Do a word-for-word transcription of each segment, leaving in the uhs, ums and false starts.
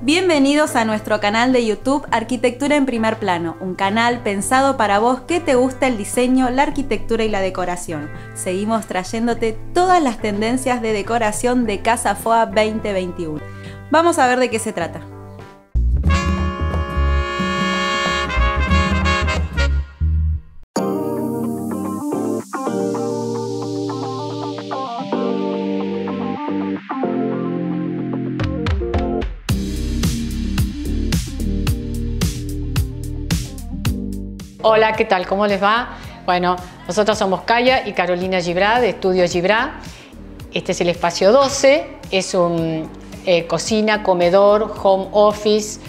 Bienvenidos a nuestro canal de YouTube Arquitectura en Primer Plano, un canal pensado para vos que te gusta el diseño, la arquitectura y la decoración. Seguimos trayéndote todas las tendencias de decoración de Casa Foa veinte veintiuno. Vamos a ver de qué se trata. Hola, ¿qué tal? ¿Cómo les va? Bueno, nosotros somos Kaya y Carolina Gibrá de Estudio Gibrá. Este es el espacio doce, es un eh, cocina, comedor, home office,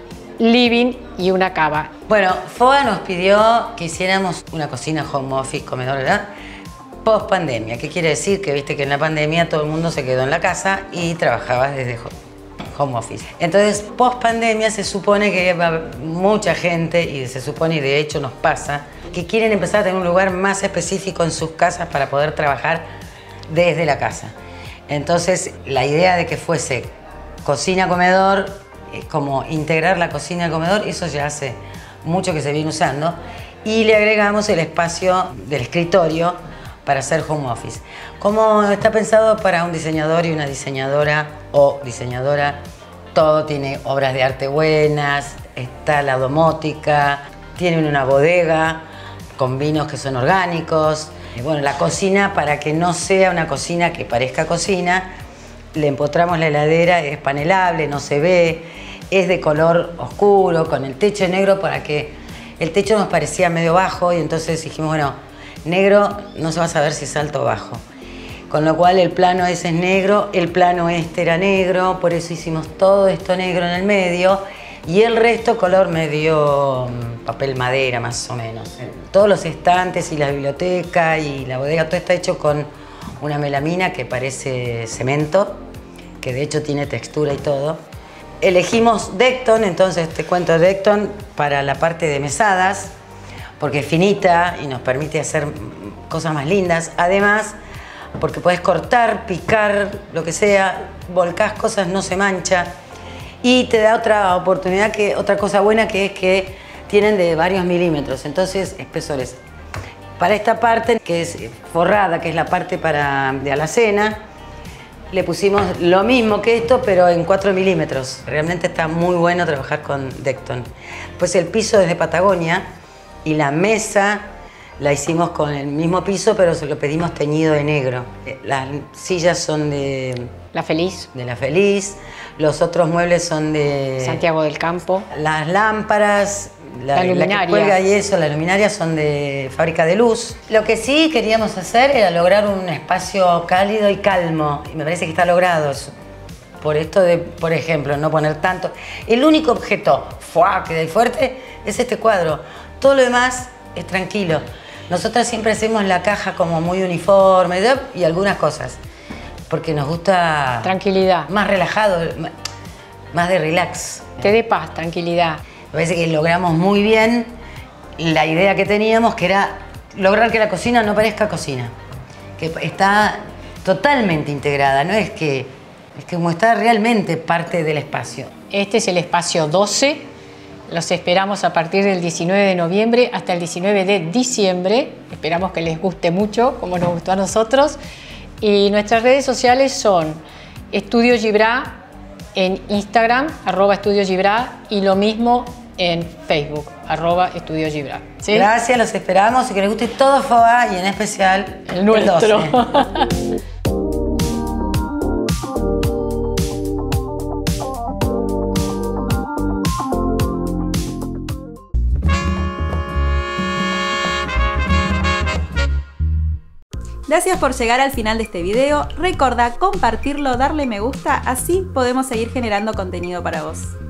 living y una cava. Bueno, Foa nos pidió que hiciéramos una cocina, home office, comedor, ¿verdad? Post pandemia. ¿Qué quiere decir? Que viste que en la pandemia todo el mundo se quedó en la casa y trabajaba desde home office. Entonces, post pandemia se supone que va mucha gente, y se supone, y de hecho nos pasa, que quieren empezar a tener un lugar más específico en sus casas para poder trabajar desde la casa. Entonces, la idea de que fuese cocina-comedor, como integrar la cocina al comedor, eso ya hace mucho que se viene usando, y le agregamos el espacio del escritorio para hacer home office. Como está pensado para un diseñador y una diseñadora o diseñadora, todo tiene obras de arte buenas, está la domótica, tienen una bodega con vinos que son orgánicos. Y bueno, la cocina, para que no sea una cocina que parezca cocina, le empotramos la heladera, es panelable, no se ve, es de color oscuro, con el techo negro, para que el techo nos parecía medio bajo, y entonces dijimos, bueno, negro no se va a saber si es alto o bajo. Con lo cual el plano ese es negro, el plano este era negro, por eso hicimos todo esto negro en el medio, y el resto color medio papel madera más o menos. Todos los estantes y la biblioteca y la bodega, todo está hecho con una melamina que parece cemento, que de hecho tiene textura y todo. Elegimos Dekton, entonces te cuento Dekton para la parte de mesadas, porque es finita y nos permite hacer cosas más lindas. Además, porque puedes cortar, picar, lo que sea, volcás cosas, no se mancha. Y te da otra oportunidad, que, otra cosa buena, que es que tienen de varios milímetros, entonces espesores. Para esta parte, que es forrada, que es la parte para, de alacena, le pusimos lo mismo que esto, pero en cuatro milímetros. Realmente está muy bueno trabajar con Dekton. Pues el piso es de Patagonia y la mesa la hicimos con el mismo piso, pero se lo pedimos teñido de negro. Las sillas son de La Feliz. De La Feliz. Los otros muebles son de Santiago del Campo. Las lámparas, la, la luminaria. La que cuelga y eso, las luminarias son de Fábrica de Luz. Lo que sí queríamos hacer era lograr un espacio cálido y calmo. Y me parece que está logrado. Por esto de, por ejemplo, no poner tanto. El único objeto ¡fua! Que da fuerte es este cuadro. Todo lo demás es tranquilo. Nosotras siempre hacemos la caja como muy uniforme y algunas cosas, porque nos gusta tranquilidad, más relajado, más de relax. Te dé paz, tranquilidad. Me parece que logramos muy bien la idea que teníamos, que era lograr que la cocina no parezca cocina, que está totalmente integrada, no es que, es que como está realmente parte del espacio. Este es el espacio doce. Los esperamos a partir del diecinueve de noviembre hasta el diecinueve de diciembre. Esperamos que les guste mucho, como nos gustó a nosotros. Y nuestras redes sociales son Estudio Gibrá en Instagram, arroba Estudio Gibrá, y lo mismo en Facebook, arroba Estudio Gibrá. ¿Sí? Gracias, los esperamos y que les guste todo Foa, y en especial el nuestro. El doce. Gracias por llegar al final de este video. Recordá compartirlo, darle me gusta, así podemos seguir generando contenido para vos.